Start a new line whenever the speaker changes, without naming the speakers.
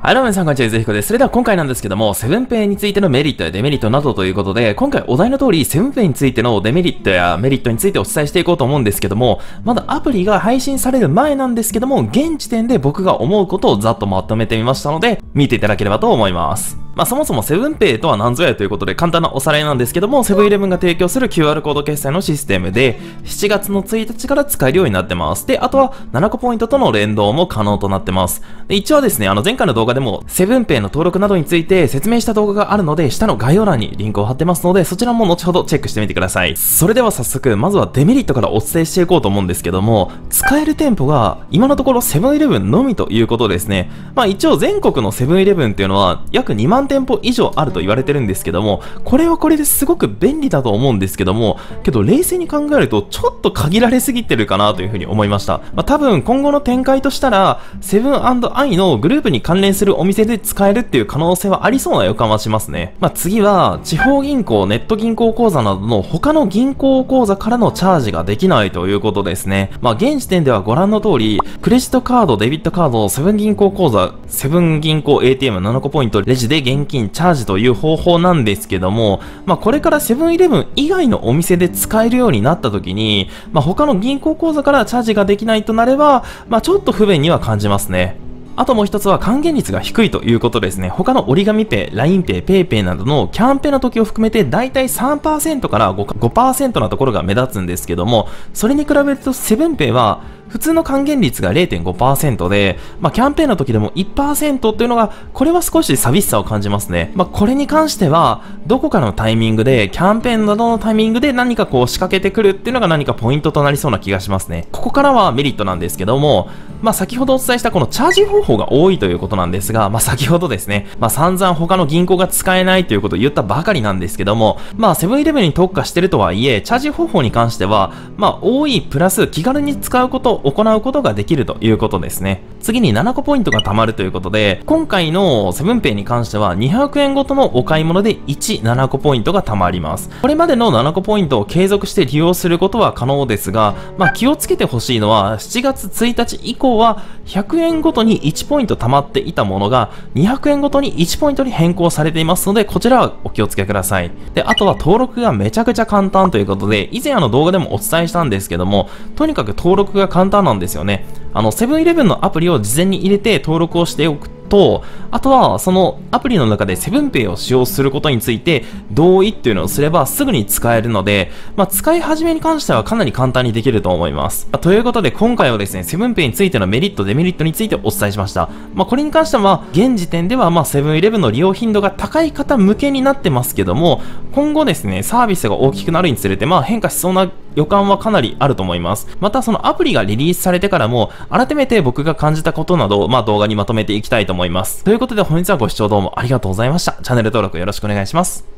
はい、どうも皆さん、こんにちは、ぜひこです。それでは今回なんですけども、セブンペイについてのメリットやデメリットなどということで、今回お題の通り、セブンペイについてのデメリットやメリットについてお伝えしていこうと思うんですけども、まだアプリが配信される前なんですけども、現時点で僕が思うことをざっとまとめてみましたので、見ていただければと思います。そもそもセブンペイとは何ぞやということで簡単なおさらいなんですけども、セブンイレブンが提供する QR コード決済のシステムで、7月の1日から使えるようになってます。で、あとは7個ポイントとの連動も可能となってます。で、一応ですね、前回の動画でもセブンペイの登録などについて説明した動画があるので、下の概要欄にリンクを貼ってますので、そちらも後ほどチェックしてみてください。それでは早速、まずはデメリットからお伝えしていこうと思うんですけども、使える店舗が今のところセブンイレブンのみということですね。一応全国のセブンイレブンっていうのは約2万店舗以上あると言われてるんですけども、これはこれですごく便利だと思うんですけども、けど冷静に考えるとちょっと限られすぎてるかなというふうに思いました。多分今後の展開としたら、セブン&アイのグループに関連するお店で使えるっていう可能性はありそうな予感はしますね。次は、地方銀行、ネット銀行口座などの他の銀行口座からのチャージができないということですね。現時点ではご覧の通り、クレジットカード、デビットカード、セブン銀行口座、セブン銀行 ATM7 個ポイント、レジで現金チャージという方法なんですけども、これからセブンイレブン以外のお店で使えるようになった時に、他の銀行口座からチャージができないとなれば、ちょっと不便には感じますね。あともう一つは還元率が低いということですね。他の折り紙ペイ、LINEPay、PayPay などのキャンペーンの時を含めてだいたい 3% から 5% なところが目立つんですけども、それに比べるとセブンペイは普通の還元率が 0.5% で、キャンペーンの時でも 1% っていうのが、これは少し寂しさを感じますね。これに関しては、どこかのタイミングで、キャンペーンなどのタイミングで何か仕掛けてくるっていうのが何かポイントとなりそうな気がしますね。ここからはメリットなんですけども、先ほどお伝えしたこのチャージ方法が多いということなんですが、先ほどですね、散々他の銀行が使えないということを言ったばかりなんですけども、セブンイレブンに特化してるとはいえ、チャージ方法に関しては、多いプラス気軽に使うこと、行うことができるということですね。次に7個ポイントが貯まるということで、今回のセブンペイに関しては200円ごとのお買い物で7個ポイントが貯まります。これまでの7個ポイントを継続して利用することは可能ですが、気をつけてほしいのは7月1日以降は100円ごとに1ポイント貯まっていたものが200円ごとに1ポイントに変更されていますので、こちらはお気をつけください。で、あとは登録がめちゃくちゃ簡単ということで、以前動画でもお伝えしたんですけども、とにかく登録が簡単なんですよね。セブンイレブンのアプリを事前に入れて登録をしておくと、あとはそのアプリの中でセブンペイを使用することについて同意っていうのをすればすぐに使えるので、使い始めに関してはかなり簡単にできると思います。ということで今回はですね、セブンペイについてのメリット、デメリットについてお伝えしました。これに関しては現時点ではセブンイレブンの利用頻度が高い方向けになってますけども、今後ですね、サービスが大きくなるにつれて変化しそうな予感はかなりあると思います。またそのアプリがリリースされてからも改めて僕が感じたことなどを動画にまとめていきたいと思います。ということで本日はご視聴どうもありがとうございました。チャンネル登録よろしくお願いします。